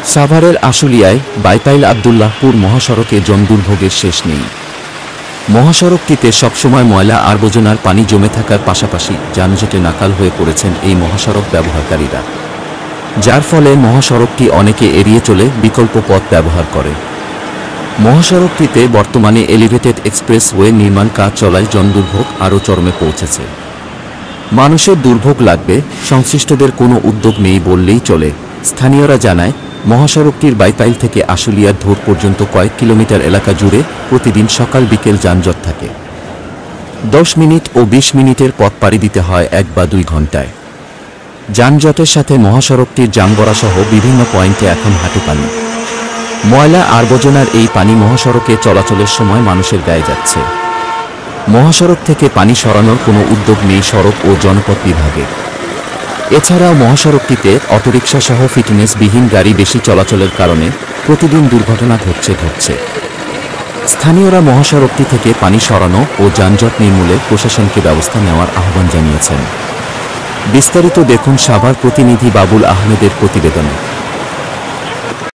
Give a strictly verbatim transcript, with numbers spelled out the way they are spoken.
সাভারের আশুলিয়ায় বাইপাইল আব্দুল্লাহপুর মহাসড়কে জনদুর্ভোগের শেষ নেই। মহাসড়কটিতে সবসময় ময়লা আবর্জনার পানি জমে থাকার পাশাপাশি যানজটে নাকাল হয়ে পড়েছেন এই মহাসড়ক ব্যবহারকারীরা, যার ফলে মহাসড়কটি অনেকে এড়িয়ে চলে বিকল্প পথ ব্যবহার করে। মহাসড়কটিতে বর্তমানে এলিভেটেড এক্সপ্রেসওয়ে নির্মাণ কাজ চলায় জনদুর্ভোগ আরও চরমে পৌঁছেছে। মানুষের দুর্ভোগ লাগবে, সংশ্লিষ্টদের কোনো উদ্যোগ নেই বললেই চলে। স্থানীয়রা জানায়, মহাসড়কটির বাইপাইল থেকে আশুলিয়ার ধোর পর্যন্ত কয়েক কিলোমিটার এলাকা জুড়ে প্রতিদিন সকাল বিকেল যানজট থাকে। দশ মিনিট ও বিশ মিনিটের পথ পাড়ি দিতে হয় এক বা দুই ঘন্টায়। যানজটের সাথে মহাসড়কটির জামবরাসহ বিভিন্ন পয়েন্টে এখন হাঁটু পানি। ময়লা আবর্জনার এই পানি মহাসড়কে চলাচলের সময় মানুষের গায়ে যাচ্ছে। মহাসড়ক থেকে পানি সরানোর কোনো উদ্যোগ নেই সড়ক ও জনপথ বিভাগে। এছাড়াও মহাসড়কটিতে অটোরিকশা সহ ফিটনেসবিহীন গাড়ি বেশি চলাচলের কারণে প্রতিদিন দুর্ঘটনা ঘটছে ঘটছে স্থানীয়রা মহাসড়কটি থেকে পানি সরানো ও যানজট নির্মূলে প্রশাসনকে ব্যবস্থা নেওয়ার আহ্বান জানিয়েছেন। বিস্তারিত দেখুন সাভার প্রতিনিধি বাবুল আহমেদের প্রতিবেদনে।